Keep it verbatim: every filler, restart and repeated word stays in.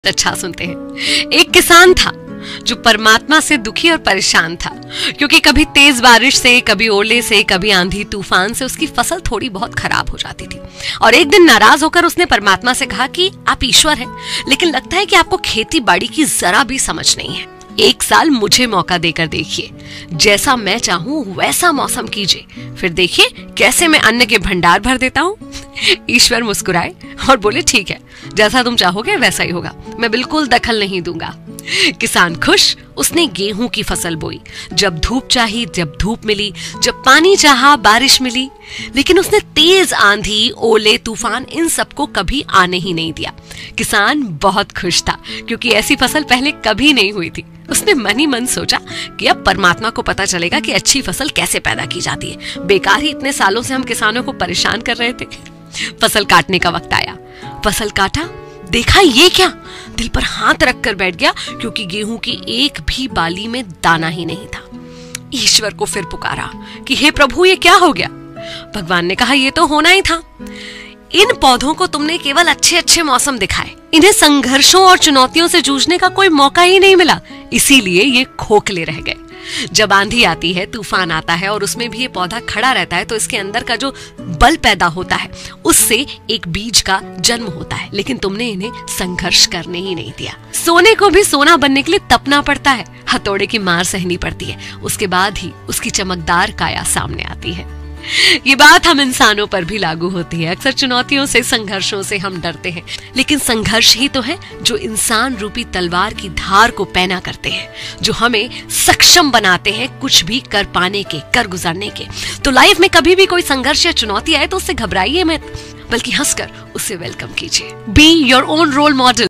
अच्छा सुनते हैं। एक किसान था जो परमात्मा से दुखी और परेशान था क्योंकि कभी तेज बारिश से, कभी ओले से, कभी आंधी तूफान से उसकी फसल थोड़ी बहुत खराब हो जाती थी। और एक दिन नाराज होकर उसने परमात्मा से कहा कि आप ईश्वर हैं, लेकिन लगता है कि आपको खेती बाड़ी की जरा भी समझ नहीं है। एक साल मुझे मौका देकर देखिए, जैसा मैं चाहूं वैसा मौसम कीजिए, फिर देखिए कैसे मैं अन्न के भंडार भर देता हूँ। ईश्वर मुस्कुराए और बोले, ठीक है, जैसा तुम चाहोगे वैसा ही होगा, मैं बिल्कुल दखल नहीं दूंगा। किसान खुश, उसने गेहूं की फसल बोई। जब धूप चाही जब धूप मिली, जब पानी चाहा बारिश मिली, लेकिन उसने तेज आंधी, ओले, तूफान इन सबको कभी आने ही नहीं दिया। किसान बहुत खुश था क्योंकि ऐसी फसल पहले कभी नहीं हुई थी। उसने मन ही मन सोचा कि अब परमात्मा को पता चलेगा कि अच्छी फसल कैसे पैदा की जाती है। बेकार ही इतने सालों से हम किसानों को परेशान कर रहे थे। फसल काटने का वक्त आया। फसल काटा, देखा ये क्या, दिल पर हाथ रखकर बैठ गया क्योंकि गेहूं की एक भी बाली में दाना ही नहीं था। ईश्वर को फिर पुकारा कि हे प्रभु, ये क्या हो गया। भगवान ने कहा, ये तो होना ही था। इन पौधों को तुमने केवल अच्छे अच्छे मौसम दिखाए, इन्हें संघर्षों और चुनौतियों से जूझने का कोई मौका ही नहीं मिला, इसीलिए ये खोखले रह गए। जब आंधी आती है, तूफान आता है और उसमें भी ये पौधा खड़ा रहता है तो इसके अंदर का जो बल पैदा होता है उससे एक बीज का जन्म होता है, लेकिन तुमने इन्हें संघर्ष करने ही नहीं दिया। सोने को भी सोना बनने के लिए तपना पड़ता है, हथौड़े की मार सहनी पड़ती है, उसके बाद ही उसकी चमकदार काया सामने आती है। ये बात हम इंसानों पर भी लागू होती है। अक्सर चुनौतियों से, संघर्षों से हम डरते हैं, लेकिन संघर्ष ही तो है जो इंसान रूपी तलवार की धार को पैना करते हैं, जो हमें सक्षम बनाते हैं कुछ भी कर पाने के, कर गुजरने के। तो लाइफ में कभी भी कोई संघर्ष या चुनौती आए तो उससे घबराइए मत, बल्कि हंसकर उसे वेलकम कीजिए। Be your own role model.